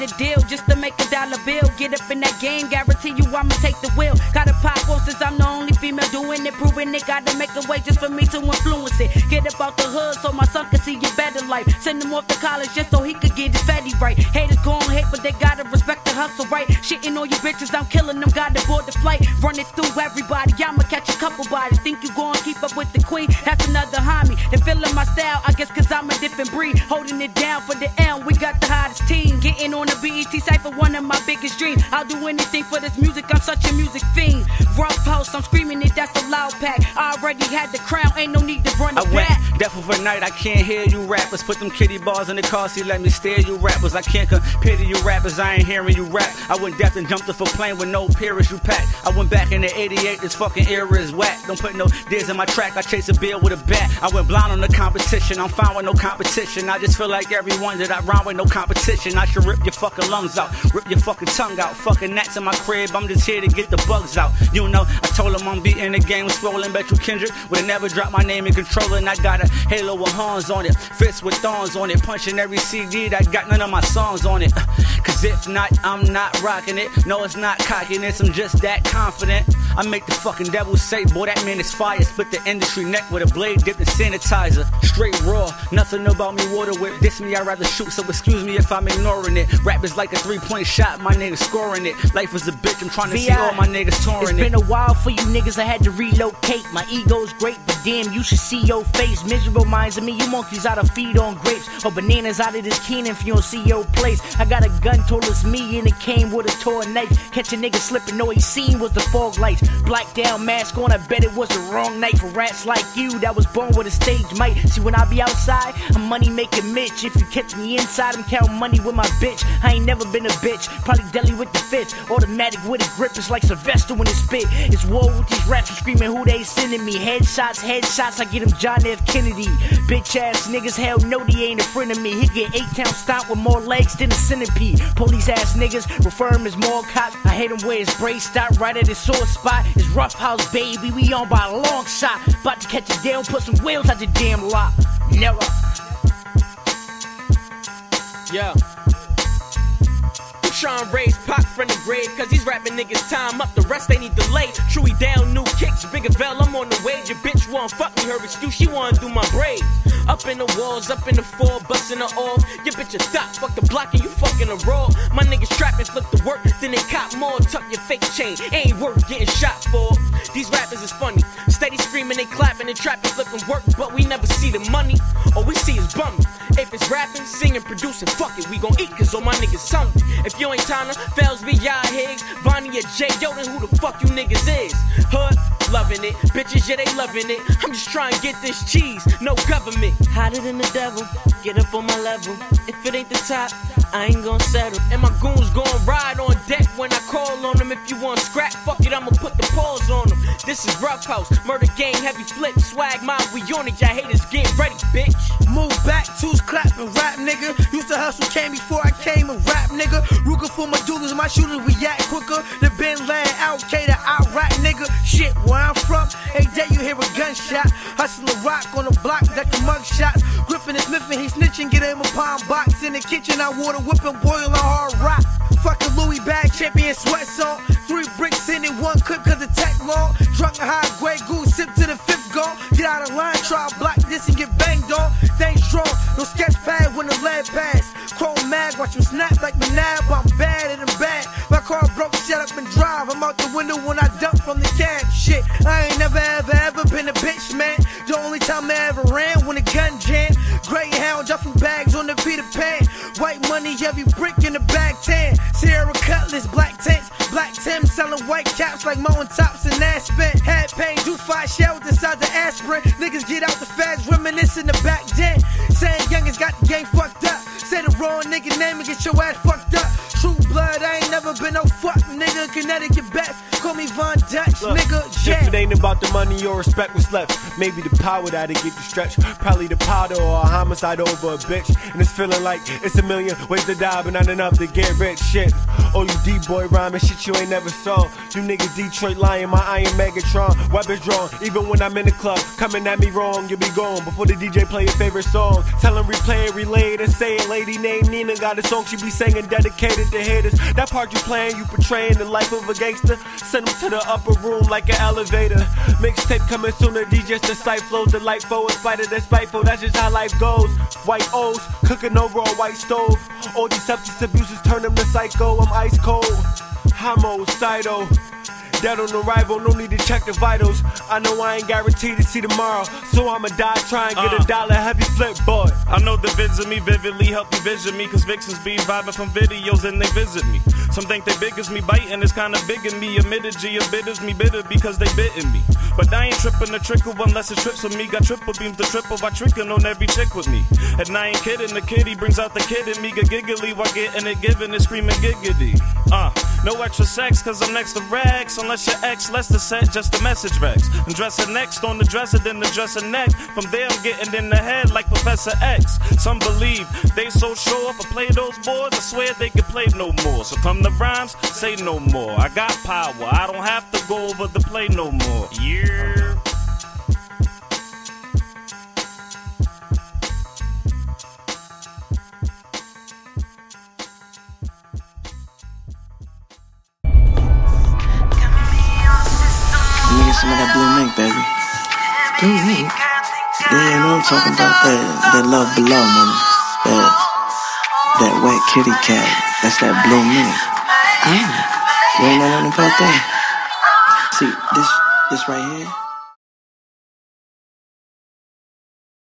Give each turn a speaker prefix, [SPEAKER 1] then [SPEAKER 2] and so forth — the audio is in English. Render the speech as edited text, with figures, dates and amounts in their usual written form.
[SPEAKER 1] made a deal just to make a dollar bill. Get up in that game, guarantee you I'ma take the wheel. Gotta pop off since I'm the only female doing it, proving it. Gotta make a way just for me to influence it. Get up out the hood so my son can see a better life. Send him off to college just so he could get his fatty right. Haters gon' hate, but they gotta respect the hustle, right? Shitting on you bitches, I'm killing them. Gotta board the flight, run it through everybody. I'ma catch a couple bodies. Think you gon' keep up with the queen? That's another homie. They feeling my style, I guess cause I'm a different breed. Holding it down for the L, we got the hottest team. Getting on the BET cypher, one of my biggest dreams. I'll do anything for this music, I'm such a music fiend. Rough house, I'm screaming it, that's a loud pack. I already had the crown, ain't no need to run it back.
[SPEAKER 2] Deaf overnight, I can't hear you rappers. Put them kitty bars in the car seat, let me stare you rappers. I can't compare to you rappers, I ain't hearing you rap. I went deaf and jumped off a plane with no parachute pack. I went back in the 88, this fucking era is whack. Don't put no dares in my track, I chase a bill with a bat. I went blind on the competition, I'm fine with no competition. I just feel like everyone that I rhyme with no competition. I should rip your fucking lungs out, rip your fucking tongue out. Fucking gnats in my crib, I'm just here to get the bugs out. You know, I told him I'm beating the game with swollen. Bet you Kendrick would've never dropped my name in control. And I got a halo with horns on it, fists with thorns on it, punching every CD that got none of my songs on it. Cause if not, I'm not rocking it. No, it's not cockiness, I'm just that confident. I make the fucking devil say, boy, that man is fire. Split the industry neck with a blade dipped in sanitizer. Straight raw, nothing about me water whip. Diss me, I'd rather shoot, so excuse me if I'm ignoring it. Rap is like a 3-point shot, my niggas scoring it. Life is a bitch, I'm trying to see all my niggas touring it.
[SPEAKER 3] It's been a while for you niggas, I had to relocate. My ego's great, but damn, you should see your face. Miserable minds of me, you monkeys oughta feed on grapes. Or bananas out of this can if you don't see your place. I got a gun, told us me, and it came with a toy knife. Catch a nigga slipping, all he seen was the fog lights. Black down mask on, I bet it was the wrong night for rats like you that was born with a stage might. See, when I be outside, I'm money making Mitch. If you catch me inside, I'm counting money with my bitch. I ain't never been a bitch, probably deli with the fits. Automatic with a grip, it's like Sylvester when it spit. It's war with these raps, I'm screaming who they sending me. Headshots, I get him John F. Kennedy. Bitch ass niggas, hell no, they ain't a friend of me. He get 8-town stomp with more legs than a centipede. Police ass niggas, refer him as more cops. I hate him where his brace stop right at his sore spot. It's rough house, baby, we on by a long shot. About to catch a deal, put some wheels out the damn lot. Never.
[SPEAKER 4] Yeah. Try and raise Pac from the grave, cause these rapping niggas time up, the rest they need delay. Chewy down, new kicks, bigger Vel, I'm on the way. Your bitch wanna fuck me, her excuse, she wanna do my braids. Up in the walls, up in the floor, bustin' her off. Your bitch a thot, fuck the block and you fucking a raw. My niggas trapping, flip the work, then they cop more. Tuck your fake chain, ain't worth getting shot for. These rappers is funny, steady screaming, they clapping and trapping, flipping work, but we never see the money. All we see is bumming. If it's rapping, singing, producing, fuck it, we gon' eat cause all my niggas hungry. If you ain't Tana, Fells, V.I. Higgs, Vonnie or J. Yo, then who the fuck you niggas is? Hood, loving it, bitches, yeah, they loving it. I'm just trying to get this cheese, no government.
[SPEAKER 5] Hotter than the devil, get up on my level. If it ain't the top, I ain't gon' settle.
[SPEAKER 4] And my goons gon' ride on deck when I call on them. If you want scrap, fuck it, I'ma put the paws on them. This is Rough House, murder gang, heavy flip, swag mine, we on it, y'all haters get ready, bitch.
[SPEAKER 6] Move back, two's clapping, rap nigga. Used to hustle, came before I came a rap nigga. Ruger for my dudes, my shooters react quicker. The Ben Land, Al-Qaeda, Iraq nigga. Shit, where I'm from, every day you hear a gunshot. Hustling rock on the block, got the mug shots. Griffin and Smith and he snitching, get him a palm box. In the kitchen, I water whipping, boiling hard rock. Fucking Louis bag, champion sweats on. 3 bricks in it, 1 clip cause the tech long. Drunk and high, Grey Goose, sip to the 5th goal. Get out of line, try to block this and get banged on. Things strong, no sketch pad when the lead pass. Chrome mag, watch him snap like Manab. I'm bad and I'm bad. My car broke, shut up and drive. I'm out the window when I dump from the cab. Shit, I ain't never ever been a bitch, man. The only time I ever ran when the gun jammed. Greyhound, duffel bags on the Peter Pan. White money, every brick in the bag tan. Sierra Cutlass, black tents, black Tim selling white caps like mowing tops in Aspen. Head pain, juice 5 shells inside the aspirin. Niggas get out the fags, reminiscing the back then. Saying youngins got the game fucked up. Say the wrong nigga name and get your ass fucked up. True blood, I ain't never been no fuck nigga. Connecticut best, call me Von Dutch, nigga. Yeah.
[SPEAKER 7] If it ain't about the money or respect what's left, maybe the power that'll get you stretched. Probably the powder or a homicide over a bitch. And it's feeling like it's a million ways to die, but not enough to get rich. Shit, Oh, you D-boy rhyming shit you ain't never saw. You niggas Detroit Lion, my Iron Megatron. Weapons drawn, even when I'm in the club. Coming at me wrong, you'll be gone before the DJ play your favorite song. Tell him replay it, relay it, and say it. Lady named Nina got a song she be singing dedicated to haters. That part you playing, you portraying the life of a gangster. Send him to the upper room like an elevator. Mixtape coming sooner, DJs the sight flows delightful. In spite of that spiteful, that's just how life goes. White O's, cooking over a white stove. All these substance abuses turn them to psycho. I'm ice cold, homicidal. Dead on arrival, no need to check the vitals. I know I ain't guaranteed to see tomorrow, so I'ma die trying to get a dollar heavy flip, boy.
[SPEAKER 8] I know the vids of me vividly help you vision me, cause vixens be vibing from videos and they visit me. Some think they big as me, biting is kinda big in me. Admitted G a bit as me bitter because they bitten me. But I ain't tripping the trickle unless it trips with me. Got triple beams to triple by tricking on every chick with me. And I ain't kidding, the kitty brings out the kid in me. Get giggly while getting it given and screaming giggity. No extra sex cause I'm next to Rex. Unless your ex less the set, just the message Rex. I'm dressing next on the dresser, then the dresser neck. From there I'm getting in the head like Professor X. Some believe they so sure if I play those boards, I swear they can play no more. So come the rhymes, say no more. I got power, I don't have to go over the play no more. Yeah.
[SPEAKER 9] Some of that blue mink, baby. Blue mink? Yeah, you know I'm talking about that love below, mama. That wet kitty cat. That's that blue mink. You ain't know nothing about that? See, this right here.